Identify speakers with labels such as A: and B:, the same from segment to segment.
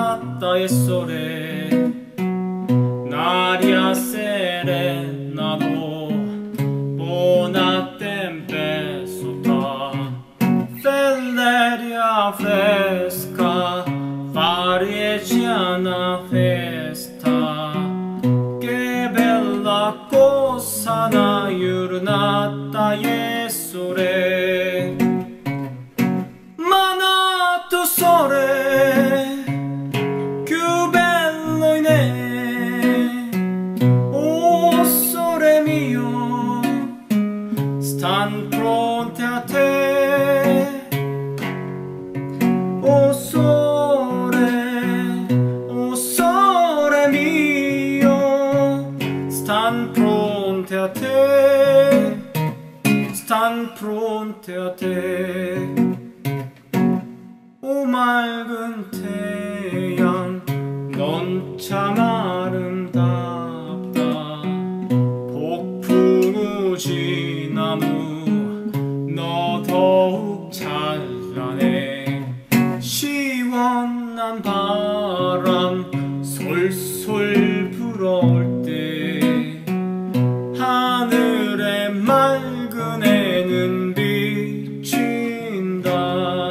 A: giornata e sole, n'aria serena do buona tempesta, felleria fresca, pariggiana festa, che bella cosa una giornata e sole, ma nato sole più bello in oh sole mio, stan pronte a te, oh sole mio, stan pronte a te, stan pronte a te. 오 맑은 태양 넌 참 아름답다. 복풍우지 나무 너 더욱 찬란해. 시원한 바람 솔솔 불어올 때 하늘의 맑은 해는 비친다.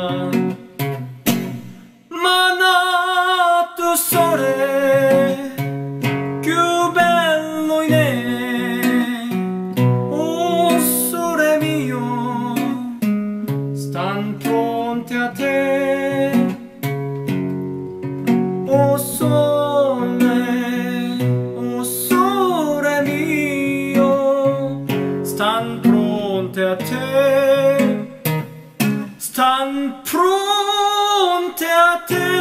A: Sole più bello in oh sole mio, stan pronte a te, oh sole mio, stan pronte a te, stan pronte a te.